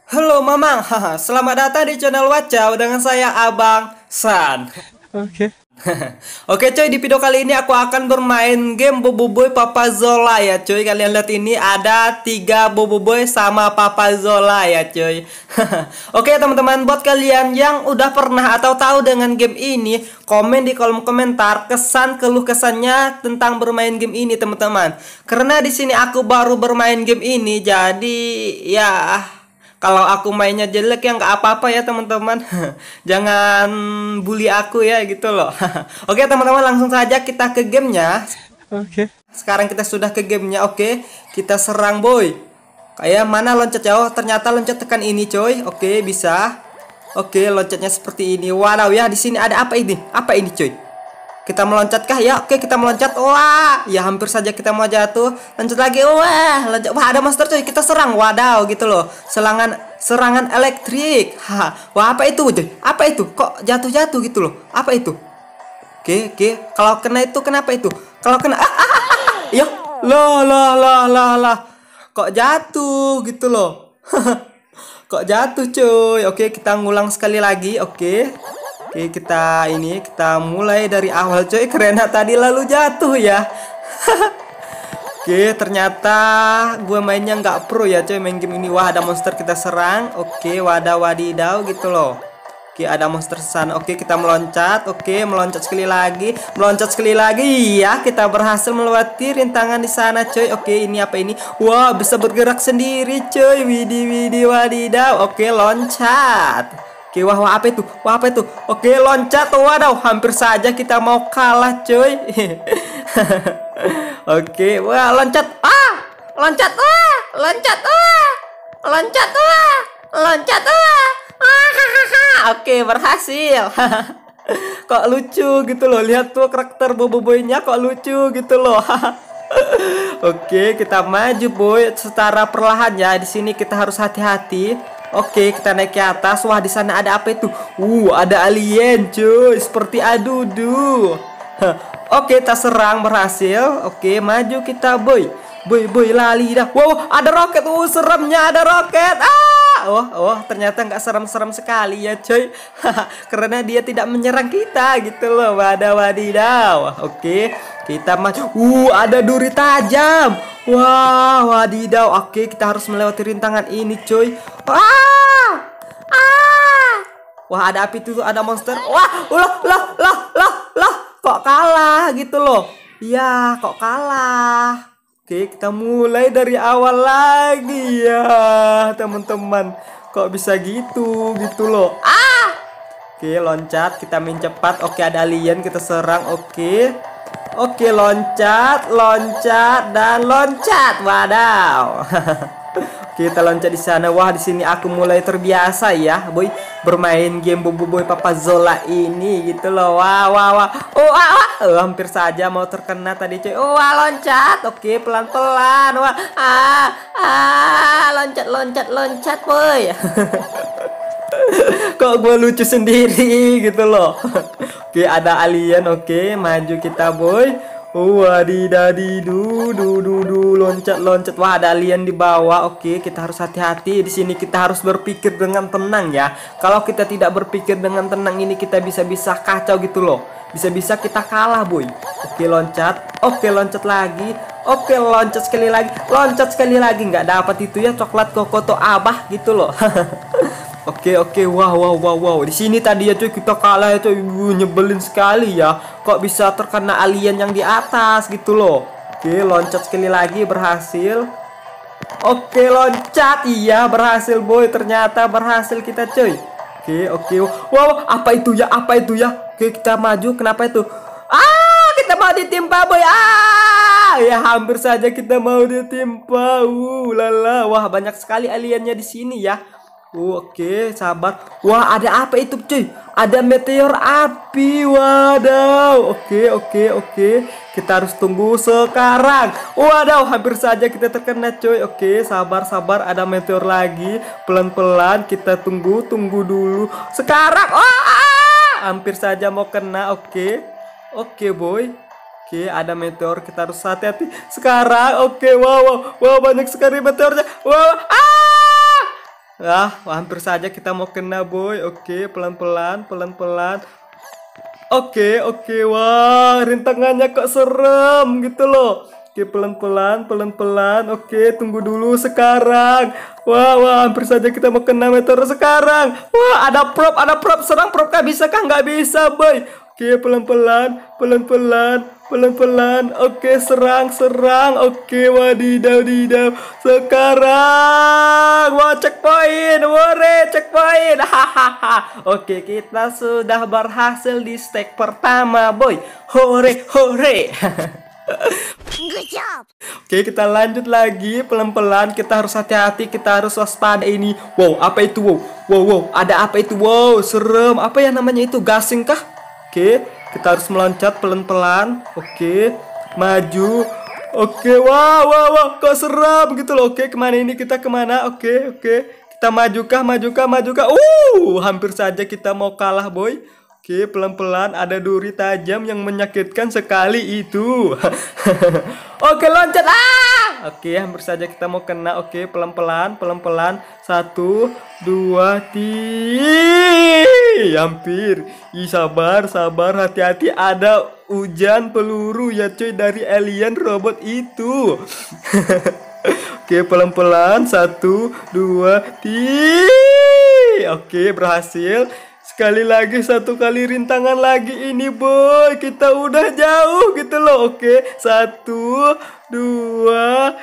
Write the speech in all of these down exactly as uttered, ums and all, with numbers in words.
Halo Mamang, haha, selamat datang di channel Wacau dengan saya Abang San. Oke. Oke coy, di video kali ini aku akan bermain game Boboiboy Papa Zola ya coy. Kalian lihat ini ada tiga Boboiboy sama Papa Zola ya coy. Oke teman-teman, buat kalian yang udah pernah atau tahu dengan game ini, komen di kolom komentar kesan keluh kesannya tentang bermain game ini teman-teman. Karena di sini aku baru bermain game ini, jadi ya kalau aku mainnya jelek ya nggak apa-apa ya teman-teman. Jangan bully aku ya gitu loh. Oke teman-teman, langsung saja kita ke gamenya. Oke. Sekarang kita sudah ke gamenya. Oke, kita serang boy. Kayak mana loncat jauh? Ternyata loncat tekan ini coy. Oke, bisa. Oke, loncatnya seperti ini. Wow ya, di sini ada apa ini? Apa ini coy? Kita meloncat ya? Oke, kita meloncat. Wah, ya hampir saja kita mau jatuh. Loncat lagi. Wah, loncat. Wah, ada monster coy. Kita serang. Wadaw, gitu loh. Serangan serangan elektrik. Haha. Wah, apa itu coy? Apa itu? Kok jatuh-jatuh gitu loh? Apa itu? Oke, oke. Kalau kena itu kenapa itu? Kalau kena ah, ah, ah, ah. Ya. Lah, lah, lah, lah, lah. Kok jatuh gitu loh? Kok jatuh cuy? Oke, kita ngulang sekali lagi. Oke. Oke, kita ini kita mulai dari awal coy, karena tadi lalu jatuh ya. Oke, ternyata gue mainnya nggak pro ya coy main game ini. Wah, ada monster kita serang. Oke, wadah wadidaw gitu loh. Oke, ada monster sana. Oke, kita meloncat. Oke, meloncat sekali lagi, meloncat sekali lagi. Iya, kita berhasil melewati rintangan di sana coy. Oke, ini apa ini? Wah, bisa bergerak sendiri coy. Widih widih wadidaw. Oke, loncat. Oke, wah, wah apa itu? Wah apa itu? Oke, loncat. Waduh, hampir saja kita mau kalah, coy. Oke, wah loncat. Ah! Loncat. Ah! Loncat. Ah! Loncat. Ah! Loncat. Ah! Ah! Oke, berhasil. Kok lucu gitu loh. Lihat tuh karakter Boboiboynya kok lucu gitu loh. Oke, kita maju boy secara perlahan ya. Di sini kita harus hati-hati. Oke, kita naik ke atas. Wah, di sana ada apa itu? Uh, ada alien, cuy. Seperti adudu. Oke, kita serang berhasil. Oke, maju kita, boy. Boy, boy, lali dah. Wow, ada roket. Uh, seremnya ada roket. Ah, oh, oh, ternyata nggak serem-serem sekali ya, cuy. Karena dia tidak menyerang kita gitu loh. Wadah wadidaw. Oke, kita maju. Uh, ada duri tajam. Wah, wadidaw. Oke, kita harus melewati rintangan ini, cuy. Wah! Ah! Wah, ada api tuh, ada monster. Wah, lah, lah, lah, lah, lah. Kok kalah gitu loh. Ya, kok kalah. Oke, kita mulai dari awal lagi ya, teman-teman. Kok bisa gitu, gitu loh. Ah! Oke, loncat, kita main cepat. Oke, ada alien, kita serang. Oke. Oke, loncat, loncat, dan loncat. Wadaw. Kita loncat di sana. Wah, di sini aku mulai terbiasa ya, boy, bermain game Boboiboy Papa Zola ini gitu loh. Wah, wah, wah. Oh, ah, ah. Oh, hampir saja mau terkena tadi, cuy. Oh, wah, loncat. Oke, pelan-pelan. Wah, ah, ah, loncat, loncat, loncat, boy. Kok gue lucu sendiri gitu loh. Oke, ada alien. Oke, maju kita, boy. Wadidadidu, du du du, loncat loncat. Wah, ada alien di bawah. Oke, kita harus hati-hati di sini. Kita harus berpikir dengan tenang ya. Kalau kita tidak berpikir dengan tenang ini kita bisa-bisa kacau gitu loh. Bisa-bisa kita kalah, boy. Oke, loncat. Oke, loncat lagi. Oke, loncat sekali lagi. Loncat sekali lagi. Nggak dapat itu ya, coklat kokoto abah gitu loh. Oke oke, wow wow wow wow. Di sini tadi ya cuy kita kalah ya cuy. Uh, nyebelin sekali ya. Kok bisa terkena alien yang di atas gitu loh. Oke, loncat sekali lagi berhasil. Oke, loncat. Iya, berhasil boy. Ternyata berhasil kita cuy. Oke oke. Wow, apa itu ya? Apa itu ya? Oke, kita maju. Kenapa itu? Ah, kita mau ditimpa boy. Ah, ya hampir saja kita mau ditimpa. Uh, lala. Wah, banyak sekali aliennya di sini ya. Uh, Oke, sabar. Wah, ada apa itu, cuy? Ada meteor api. Wadaw. Oke, oke, oke. Kita harus tunggu sekarang. Wadaw, hampir saja kita terkena, cuy. Oke, sabar, sabar. Ada meteor lagi. Pelan-pelan kita tunggu, tunggu dulu. Sekarang. Oh, ah! Hampir saja mau kena. Oke. Oke, boy. Oke, ada meteor. Kita harus hati-hati. Sekarang. Oke, wow, wow, wow, banyak sekali meteornya. Wow. Ah! Ah, hampir saja kita mau kena boy. Oke, pelan-pelan, pelan-pelan. Oke, oke, wah, rintangannya kok serem gitu loh. Oke, pelan-pelan, pelan-pelan. Oke, tunggu dulu sekarang. Wah, wah, hampir saja kita mau kena meteor sekarang. Wah, ada prop, ada prop. Serang prop kah bisa kah? Nggak bisa, boy. Oke, pelan-pelan, pelan-pelan, pelan-pelan. Oke, serang, serang. Oke, wadidaw, wadidaw. Sekarang, wah, checkpoint, wore, checkpoint. Hahaha. Oke, kita sudah berhasil di stage pertama, boy. Hore, hore. Good job. Oke, kita lanjut lagi pelan-pelan. Kita harus hati-hati, kita harus waspada ini. Wow, apa itu? Wow, wow, wow. Ada apa itu? Wow, serem. Apa ya namanya itu? Gasing kah? Oke, kita harus meloncat pelan-pelan. Oke, maju. Oke, wow, wow, wow. Kok serem gitu loh. Oke, kemana ini? Kita kemana? Oke, oke. Kita majukah, majukah, majukah. Uh, hampir saja kita mau kalah, boy. Oke, pelan-pelan, ada duri tajam yang menyakitkan sekali itu. Oke, loncat. Ah! Oke, hampir saja kita mau kena. Oke, pelan-pelan, pelan-pelan. Satu, dua, tiga. Hampir. Ih, sabar, sabar, hati-hati. Ada hujan peluru ya cuy dari alien robot itu. Oke, pelan-pelan. Satu, dua, tiga. Oke, berhasil. Sekali lagi, satu kali rintangan lagi ini boy. Kita udah jauh gitu loh. Oke, satu, dua,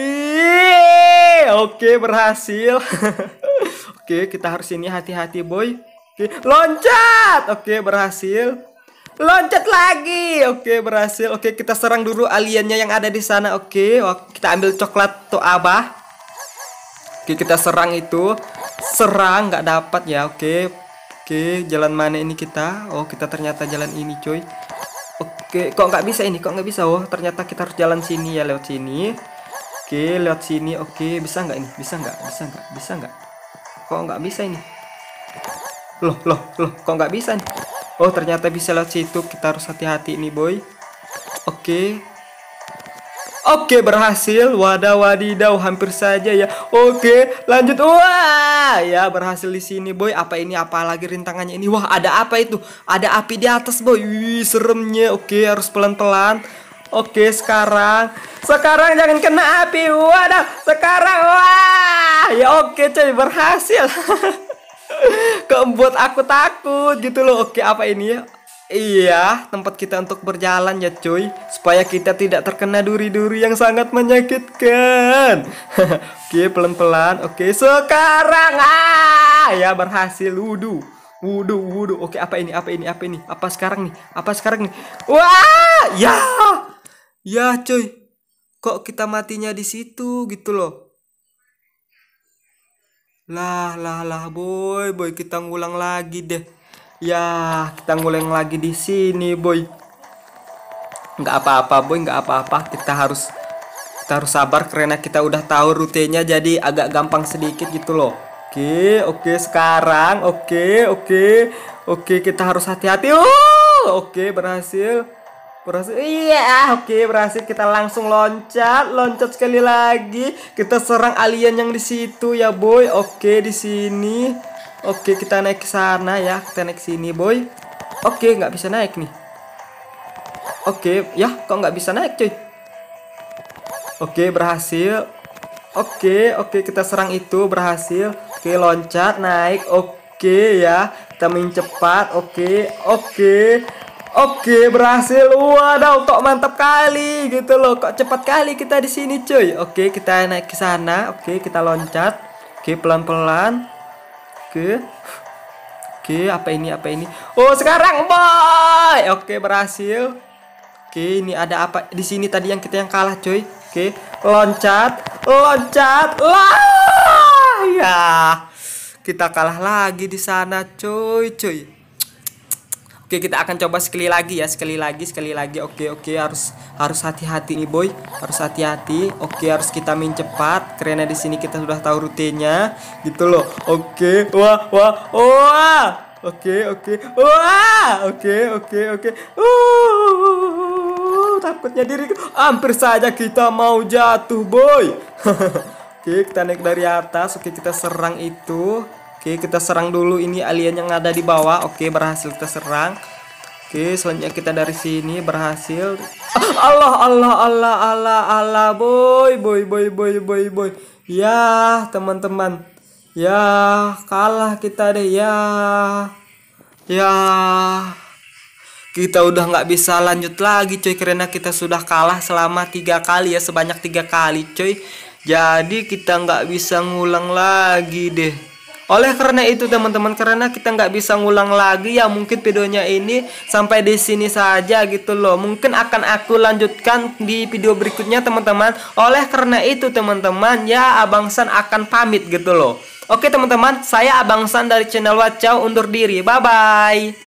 tiga. Oke, berhasil. Oke, kita harus ini hati-hati boy. Oke, loncat. Oke, berhasil. Loncat lagi. Oke, berhasil. Oke, kita serang dulu aliennya yang ada di sana. Oke, kita ambil coklat tuh abah. Oke, kita serang itu. Serang, nggak dapat ya. Oke. Oke, jalan mana ini kita? Oh, kita ternyata jalan ini, coy. Oke, kok nggak bisa ini? Kok nggak bisa? Oh, ternyata kita harus jalan sini ya, lewat sini. Oke, lewat sini. Oke, bisa nggak ini? Bisa nggak? Bisa nggak? Bisa nggak? Kok nggak bisa ini? Loh, loh, loh. Kok nggak bisa nih? Oh, ternyata bisa lewat situ. Kita harus hati-hati nih, boy. Oke. Oke, berhasil. Wadah wadidaw, hampir saja ya. Oke, lanjut. Wah, ya berhasil di sini, boy. Apa ini? Apa lagi rintangannya ini? Wah, ada apa itu? Ada api di atas, boy. Wih, seremnya. Oke, harus pelan-pelan. Oke, sekarang. Sekarang jangan kena api. Wadah, sekarang. Wah, ya oke, coy, berhasil. Kok buat aku takut gitu loh. Oke, apa ini ya? Iya, tempat kita untuk berjalan ya cuy, supaya kita tidak terkena duri-duri yang sangat menyakitkan. Oke, pelan-pelan. Oke, sekarang ah, ya berhasil. Wudu, wudu, wudu. Oke, apa ini? Apa ini? Apa ini? Apa sekarang nih? Apa sekarang nih? Wah, ya, ya cuy. Kok kita matinya di situ gitu loh? Lah, lah, lah, boy, boy, kita ngulang lagi deh. Ya, kita ngulang lagi di sini, boy. Nggak apa-apa, boy, nggak apa-apa. Kita harus kita harus sabar karena kita udah tahu rutenya, jadi agak gampang sedikit gitu loh. Oke, oke, sekarang, oke, oke, oke, kita harus hati-hati. Oh, oke, berhasil, berhasil. Iya, oke, berhasil. Kita langsung loncat, loncat sekali lagi. Kita serang alien yang di situ ya, boy. Oke, di sini. Oke, kita naik ke sana ya. Kita naik sini, boy. Oke, nggak bisa naik nih. Oke, ya, kok nggak bisa naik, cuy? Oke, berhasil. Oke, oke, kita serang itu, berhasil. Oke, loncat, naik. Oke, ya. Kita main cepat. Oke, oke. Oke, berhasil. Waduh, kok mantap kali gitu loh. Kok cepat kali kita di sini, cuy. Oke, kita naik ke sana. Oke, kita loncat. Oke, pelan-pelan. Oke, oke, apa ini? Apa ini? Oh, sekarang, boy. Oke, berhasil. Oke, ini ada apa di sini tadi yang kita yang kalah, coy. Oke, loncat, loncat, lah, ya, kita kalah lagi di sana, coy, coy. Oke, kita akan coba sekali lagi ya, sekali lagi, sekali lagi. Oke, oke, harus harus hati-hati nih, boy. Harus hati-hati. Oke, harus kita main cepat karena di sini kita sudah tahu rutenya, gitu loh. Oke, wah, wah, wah. Oke, oke, wah. Oke, oke, oke. Uh, takutnya diri hampir saja kita mau jatuh, boy. Oke, kita naik dari atas. Oke, kita serang itu. Oke, kita serang dulu ini alien yang ada di bawah. Oke, berhasil kita serang. Oke, selanjutnya kita dari sini berhasil. Ah, Allah, Allah, Allah, Allah, Allah, boy, boy, boy, boy, boy, boy. Ya, teman-teman. Ya, kalah kita deh ya. Ya. Kita udah nggak bisa lanjut lagi coy, karena kita sudah kalah selama tiga kali ya, sebanyak tiga kali coy. Jadi kita nggak bisa ngulang lagi deh. Oleh karena itu teman-teman, karena kita nggak bisa ngulang lagi ya, mungkin videonya ini sampai di sini saja gitu loh. Mungkin akan aku lanjutkan di video berikutnya teman-teman. Oleh karena itu teman-teman ya, Abang San akan pamit gitu loh. Oke teman-teman, saya Abang San dari channel Wacau undur diri. Bye bye.